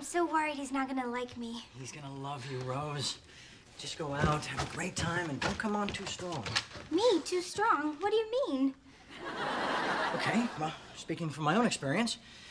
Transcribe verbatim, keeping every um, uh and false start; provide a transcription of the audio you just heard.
so worried he's not gonna like me. He's gonna love you, Rose. Just go out, have a great time, and don't come on too strong. Me? Too strong? What do you mean? Okay, well, speaking from my own experience,